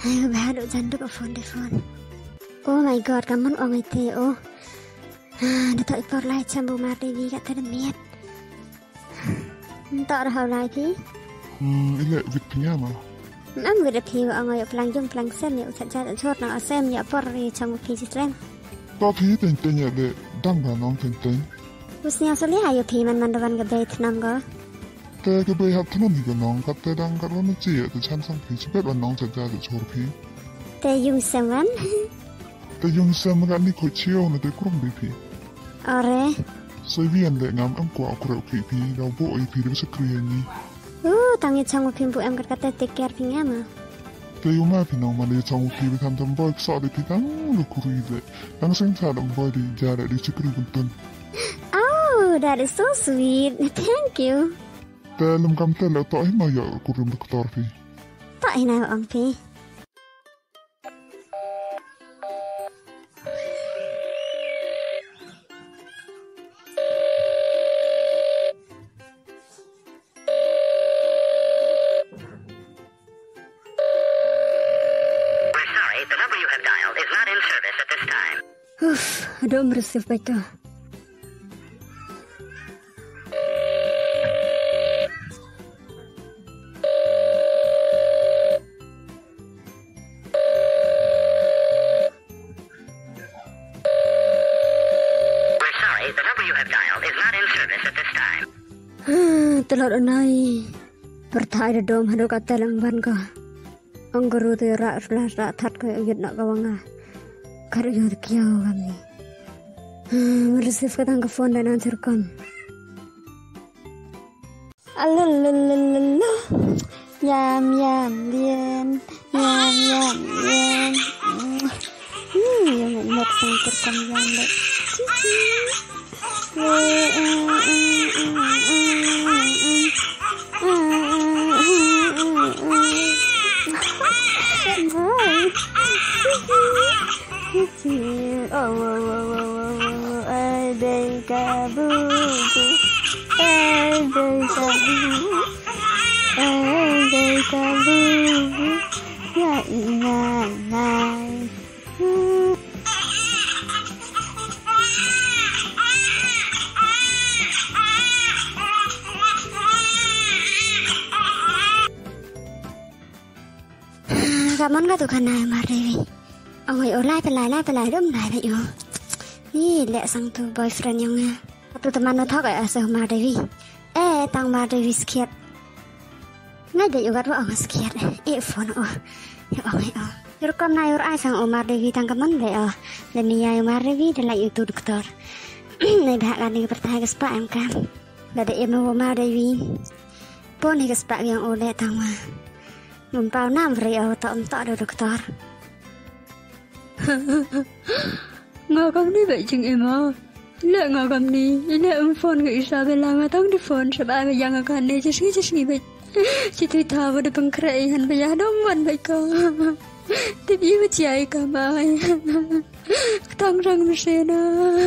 Baru janduk phone. Oh my god, kamu orang itu oh. Datuk ipor lai cambu mariwi kat termiat. Tak ada hal lagi. Ile vitnya mah. Mam gede piwa angoy pelang sen ya usah jalan short na asem ya por ri cambu piji strem. Tapi tentenya le dang ba nong tenten. Usnya soli ayo pi man mandawan gede tnam go. Te ke be hap tnam ni go nong kat te dang kat wan chi ya te chan sang pi chipet wan nong cha de chor pi. Te yung seman. Te yung sem ga ni ko chiao na te krom bi pi. Ore. Soi vian le ngam am kwa kro pi pi dau bo i pi de se kriya ni. Tangi changu pimpu em kata take care pinya ma. Te yung ma pi nong ma le changu pi kan tam boy sa de pi tang lu kuri de. Dang sing sa dam boy di jara di chikri buntun. Oh, that is so sweet. Thank you. Te lum kam te le to ma ya kurum doktor pi. Tak ina ang pi. Aduh meresif baca. Telur nai bertai dom hadu kata langban ka. Angguru tu rak that ka yut nak kawanga. Kar yut kiau kami. Meresif katang ke phone dan answer kam. Alalala. Yam lien. Yang nak sangkir kam yam lek. Adai kabu, ya inai. Kamu nggak tuh kana Mariwi? Angoy olay pelai dom lai vậy yo. Ni lẹ sang tu boyfriend yang nga. Tu teman no thok ay asa Mariwi. Tang Mariwi skiat. Ngay de yo gatwa ang skiat. Phone oh. Ya angoy oh. Yor kam na yor ay sang o Mariwi tang kaman de oh. Le niya yo Mariwi de lai tu doktor. Nay bahak kan ni pertai ke spa em kan. La de em o Mariwi. Pon ni ke spa yang oleh tang ma. Mumpau nam vri oh tak do doktor. Ngờ con đi vậy chừng em à. Lệ ngờ cầm đi. Lệ phone cái Isabella ngờ tông đi phone. Sẽ bà bây giờ ngờ cần đi. Chứ nghĩ vậy. Chị tôi thả vào được bằng kray. Hẳn bây giờ đông mạnh vậy cơ. Tiếp ý với chị ấy cả mai. Tăng răng mà xe đó.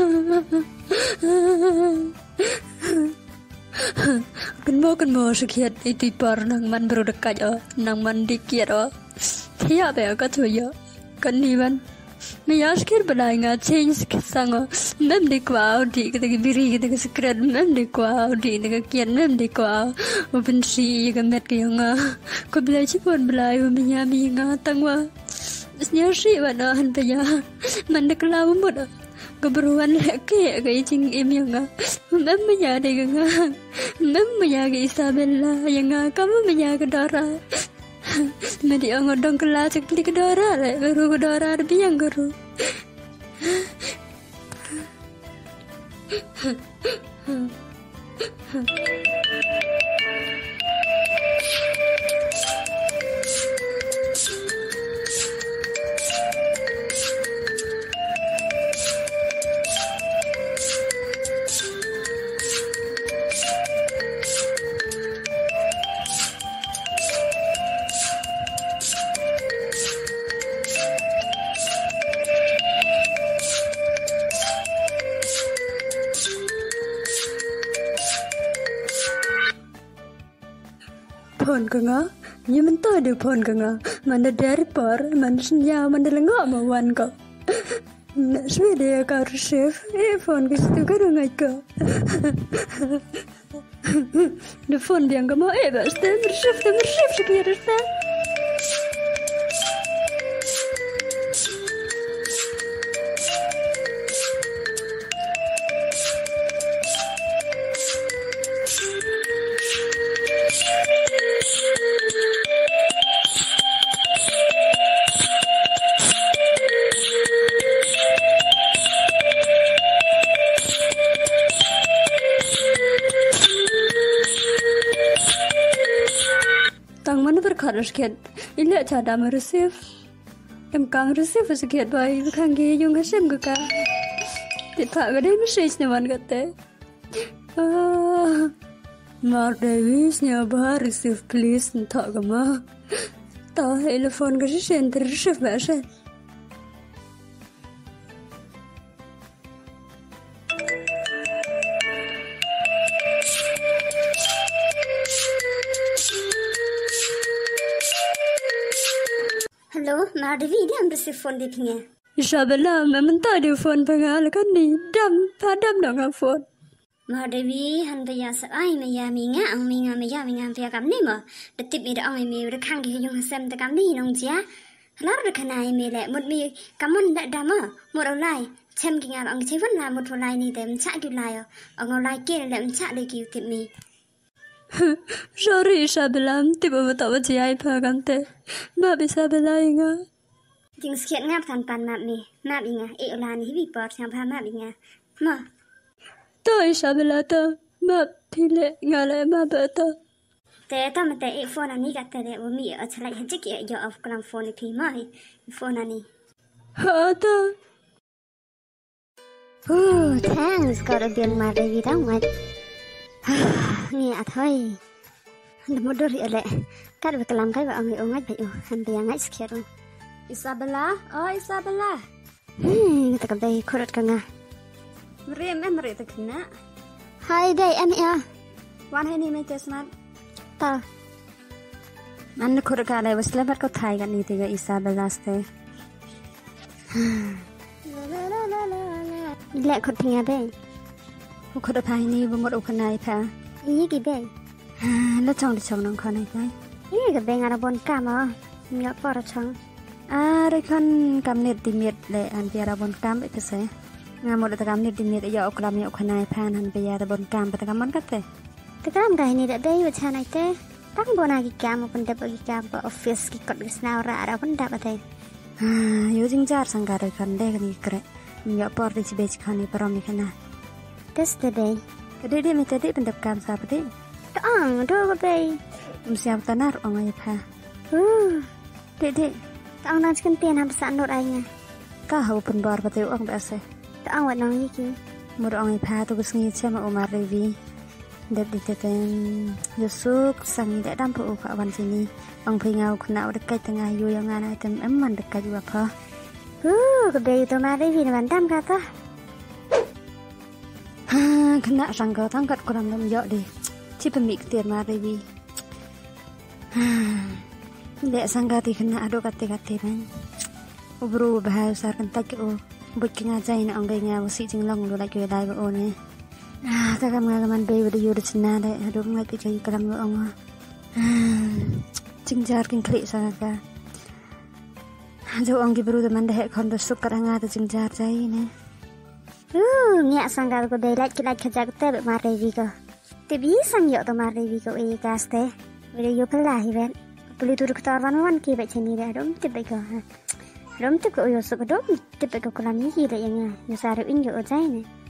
Kan mo sakit itu par nang man baru dekat oh. Nang man dikit oh. Thiya be ka thuya. Kan ni ban. Maya skir balai nga change sang mem de kwao di ka biri ka secret mem de kwao di ka kian mem de kwao open si ka met ka nga ko balai chi pon balai maya mi nga tangwa snya si ba na han pa ya man de klaw mo da keberuan leke ka ching em yang nga mem maya de nga mem maya ka Isabella yang nga kamu maya ka Dora. Medi ang odong kelas cekli kedora le guru kedora ada biang guru. Phone ka nga, nhưng mình tới được phone ka nga, Mana dari por, mana senyap, mana lengok mawan kau. Nak sudah kau receive, phone ke situ kau dengar kau. The phone dia kau mau pasti receive sekian rasa. Tang mana berkata sekian, ini cara mereceive. Kang receive sekian baik, kang iung hasem ke kah? Tidak ada message ni man kata. Mar Davis nyaba receive please entah kemana. Tahu telefon ke center receive bahasa. Hello, Mardevi, dia ambil si phone di pinggir. Isabella, memang tak ada phone pengal kan ni. Padam dengan phone. Mardevi, han bayar seai maya minga, ang minga pia kam ni mo. Detip mi dah ang mi dah kang di yung sem dah kam ni nong cia. Halar dah kanai mi le, mud mi kamun dah dama, mud olai. Cem kinga ang cewek lah mud olai ni dem cak gulai. Ang olai kira le cak lagi utip mi. Sorry Isabella, tiba tahu siapa pakai te. Mak Isabella ingat. Jing sekian ngap tanpan mak mi, mak ingat. Olani hibi pot yang pah mak ingat. Ma. Tahu Isabella tu, mak pilih ngalah mak betul. Te tam te phone ani kata de umi acalai hajik ya jo of kalam phone pi mai phone ani. Tu. Thanks God biar Mardevi dah mat. Ni athoi. Dah mudur ya le. Kad berkelam kai ba angai ongai bayu. Han dia ngai sekian. Isabella, oh Isabella. Kita kembali korot kanga. Meri tak kena. Hai day em ya. Wan hai ni macam smart. Ta. Mana korot kala was lebar kau thai kan ni tiga Isabella ste. Lek korot tinggal bay. Korot hai ni bumur ukanai pa. Iya ki bay. Lo chong nong konai kai. Iya ki bay ngara bon kam ah. Nggak pora chong. Rekan kami dimit le an biara bon kam itu saya. Ngamuk le kami dimit ya oklam ya ukanai pan an biara bon kam pada kaman kate. Tekam kah ini dah bay macam nak te. Tak bon lagi kam pun dapat kam office ki kot gisna ora ada pun dapat te. Yo jingjar sanggar rekan deh ni kere. Ya por di cibej kani perom ni kana. Tes te bay. Kede dia minta dia pendap kam sapati. Taang do bay. Siap tanar ongai pa. Dek. Taang nak cikan pian habis anur ayah. Kau pun bar pati uang biasa. Taang wat nong yiki. Mur ongai pa tu kesngi cema Umar Revi. Dek diteten Yusuk sangi dek dampu uka awan sini. Ang pingau kena dekat tengah yu yang ana item eman dekat juga pa. Kedai itu Umar Revi bantam kata. Kena sangka tangkat kurang dalam jauh deh. Cipemik tiar Umar Revi. Dek sangka ti kena ado kate kan. Ubru bahasa kentak o. Buat ngajai na anggai nga wasi jinglong lo lagi dai ba one. Takam ngalaman bay udah yur cina deh. Aduh ngai pi kai kalam lo ong. Jingjar king klik sangka. Jo ong gibru teman deh kondo sukar nga ta jingjar jai ne. Nyak sangka ko dai lek khajak te be Umar Revi ko. Te bi sang yo to Umar Revi ko e kaste. Video pala hiben. Puli turuk tarwan ki ba chini da dom te be ko. Dom te ko yo so ko dom te be ko kolam hi da yang ya. Yo saru in yo jai ne.